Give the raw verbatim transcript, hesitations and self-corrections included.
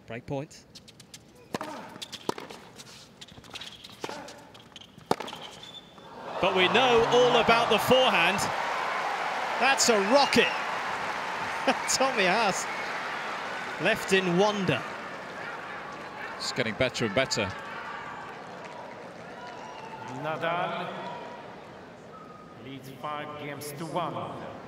Break point. But we know all about the forehand. That's a rocket. Tommy Haas left in wonder. It's getting better and better. Nadal leads five games to one.